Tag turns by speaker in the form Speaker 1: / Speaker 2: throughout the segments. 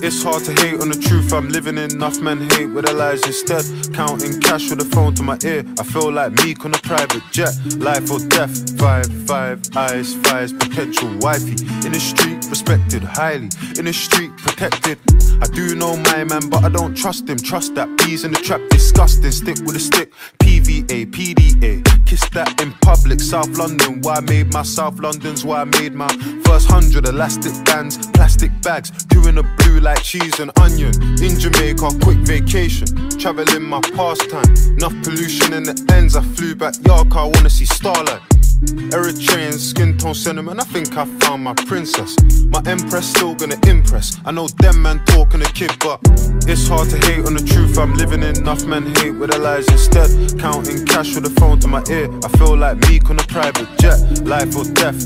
Speaker 1: It's hard to hate on the truth I'm living in. Enough men hate with their lies instead. Counting cash with a phone to my ear. I feel like Meek on a private jet. Life or death, 5 eyes, fires, potential wifey. In the street, respected highly. In the street, protected. I do know my man, but I don't trust him. Trust that bees in the trap, disgusting. Stick with a stick, PVA, PDA. Kiss that in public, South London. Why I made my South London's why I made my first 100 elastic bands, plastic bags, two in the blue like cheese and onion. In Jamaica, quick vacation, traveling my pastime. Enough pollution in the ends, I flew back York, I wanna see starlight. Eritrean skin tone sentiment, I think I found my princess. My empress still gonna impress. I know them man talking a kid, but it's hard to hate on the truth I'm living in. Enough men hate with their lies instead. Counting cash with a phone to my ear. I feel like Meek on a private jet. Life or death,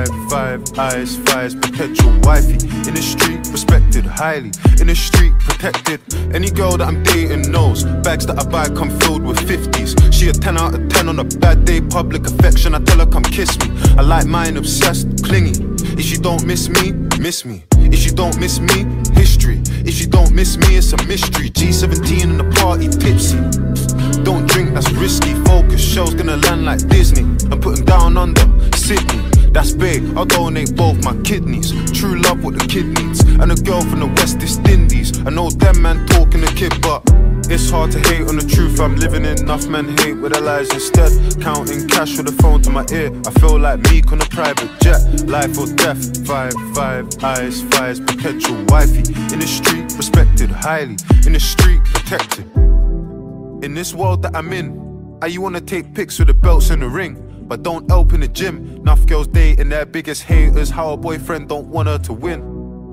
Speaker 1: 5 eyes, fires, potential wifey. In the street, respected highly. In the street, protected. Any girl that I'm dating knows bags that I buy come filled with 50s. She a 10 out of 10 on a bad day. Public affection, I tell her come kiss me. I like mine obsessed, clingy. If you don't miss me, miss me. If you don't miss me, history. If you don't miss me, it's a mystery. G17 in the party, tipsy. Don't drink, that's risky. Focus, show's gonna land like Disney. I'm putting down under Sydney. That's big, I'll donate both my kidneys. True love what the kid needs. And a girl from the West Indies. I know them man talking a kid, but it's hard to hate on the truth I'm living in. Enough men hate with their lies instead. Counting cash with a phone to my ear. I feel like Meek on a private jet. Life or death, 5 eyes, fires, potential wifey. In the street, respected highly. In the street, protected. In this world that I'm in, you wanna take pics with the belts in the ring, but don't help in the gym. Enough girls dating their biggest haters. How a boyfriend don't want her to win.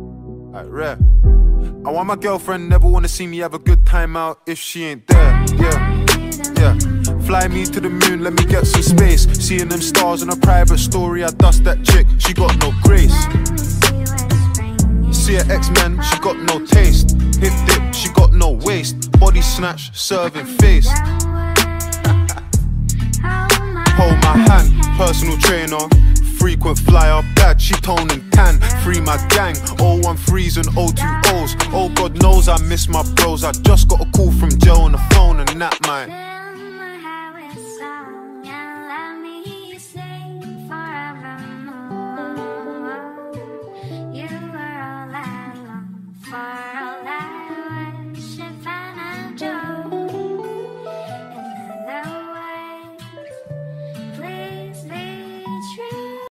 Speaker 1: Rare. I want my girlfriend never wanna see me have a good time out if she ain't there. Yeah. Fly me to the moon, let me get some space. Seeing them stars in a private story, I dust that chick, she got no grace. See her X-Men, she got no taste. Hip dip, she got no waist. Body snatch, serving face. Hold my hand, personal trainer. Frequent flyer, bad, she tone and tan. Free my gang, 013s and 020s. Oh God knows I miss my bros. I just got a call from Joe on the phone and that man.